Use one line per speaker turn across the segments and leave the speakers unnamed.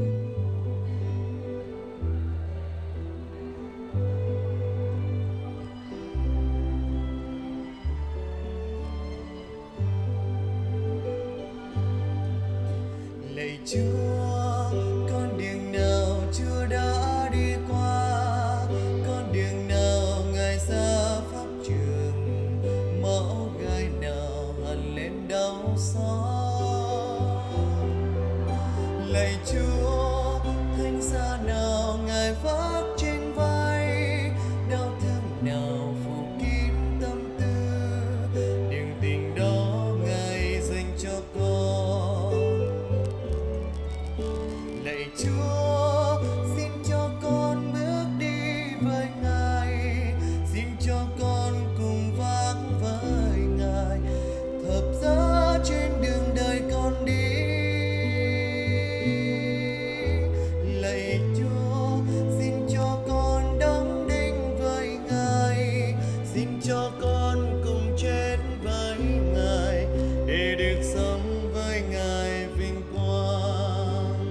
Lạy Chúa, con đường nào Chúa đã đi qua, con đường nào Ngài ra pháp trường, máu gai nào hằn lên đau xót. Lạy Chúa, thánh giá nào Ngài vác trên vai, đau thương nào phủ kín tâm tư, niềm tình đó Ngài dành cho con. Lạy Chúa, xin cho con bước đi với Ngài, xin cho con cùng vác với Ngài, thập giá trên đường đời con đi. Lạy Chúa, xin cho con đóng đinh với Ngài, xin cho con cùng chết với Ngài, để được sống với Ngài vinh quang.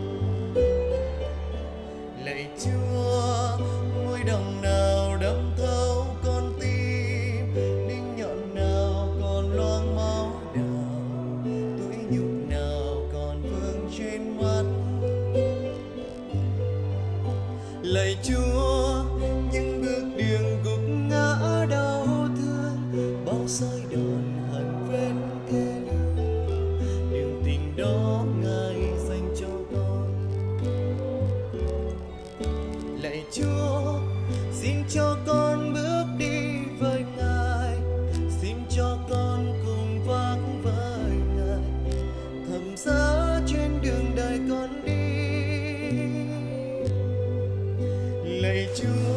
Lạy Chúa, mũi đồng nào đâm thấu con tim, đinh nhọn nào còn loang máu đào, tủi nhục nào còn vương trên mắt. Lạy Chúa, những bước đường gục ngã đau thương, bao soi đòn hằn vết thê lương, đường tình đó Ngài dành cho con. Lạy Chúa, xin cho con bước đi với Ngài, xin cho con cùng vác với Ngài, thầm giá trên đường đời con đi. Lạy Chúa,